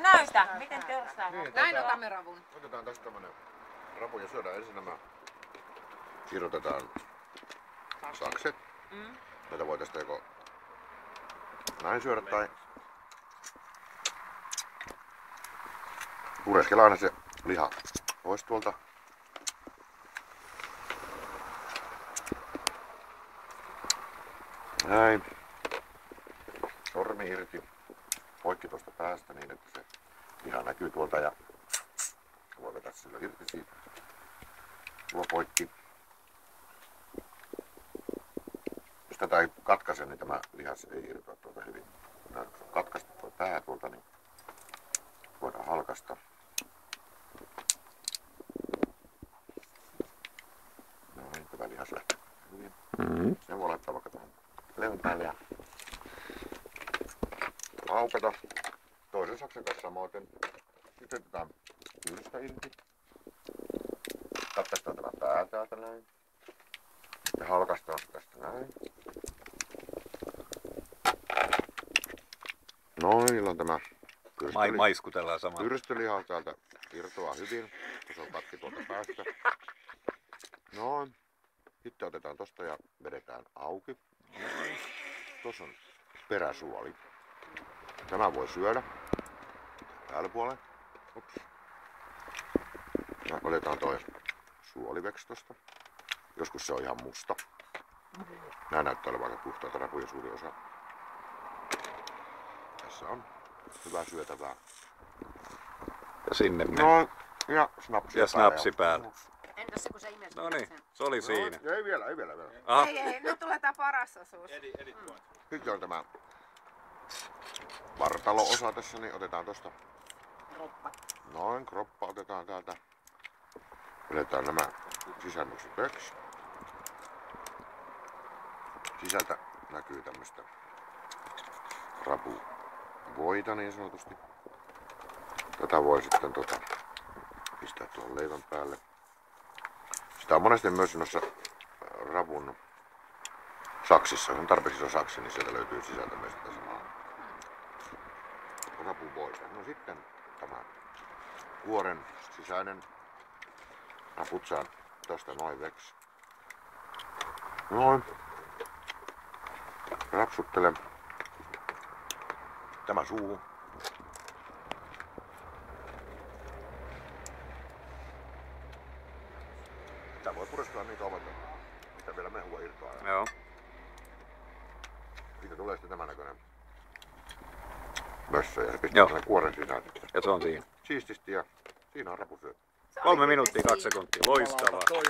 näytä, miten törsää. Niin, Näin otamme ravun. Otetaan tästä tämmönen rapu ja syödään ensin nämä. Irrotetaan sakset. Näitä voi tästä joko näin syödä tai pureskella aina se liha pois tuolta. Näin. Sormi irti. Poikki tuosta päästä niin, että se liha näkyy tuolta ja voi vetää sillä irti siitä. Tuo poikki. Jos tätä ei katkaise, niin tämä lihas ei irtoa tuolta hyvin. Jos on katkaistu tuo pää tuolta, niin voidaan halkaista. No niin, tämä lihas lähtee hyvin. Sen voi laittaa vaikka tuohon levyn päälle ja aukata. Toisen saksen kanssa samoin. Sitten otetaan kyyrystä irti. Katkaistaan tämä pää täältä näin. Ja halkaistaan tästä näin. Noin, illan tämä Maiskutellaan samalla. pyrstöliha täältä irtoaa hyvin. Se on katki tuolta päästä. Noin. Sitten otetaan tosta ja vedetään auki. Noin. Tuossa on peräsuoli. Tämä voi syödä. Täällä puolella. Ups. Ja otetaan toi suoliveksi tosta. Joskus se on ihan musta. Nää näyttää olevan aika puhtaita rapuja suuri osa. Tässä on hyvää syötävää. Ja sinne me. No ja snapsi Ja snapsi päälle. Entäs kun se imesi? No niin, se oli siinä. No, ei vielä. Aha. Ei, nyt tulee tää paras osuus. Sitten on tämä vartalo-osa tässä, niin otetaan tosta. Kroppa. Noin, kroppa otetaan täältä. Vedetään nämä sisälmykset veksi. Sisältä näkyy tämmöstä rapuvoita niin sanotusti. Tätä voi sitten pistää tuohon leivän päälle. Sitä on monesti myös noissa ravun saksissa. Jos on tarpeeksi iso saksi, niin sieltä löytyy sisältä myös tätä samaa rapuvoita. No sitten tämä kuoren sisäinen. Mä putsaan tosta noin veksi. Noin. Rapsuttelen. Tämä suuhun. Tää voi pureskella niin kauan, mitä vielä mehua irtoaa. Joo. Siitä tulee sitten tämän näköinen mössö ja se pistää tänne kuoren sisään. Ja se on siinä. Siististi ja siinä on rapusyötä. 3 minuuttia 2 sekuntia. Loistavaa.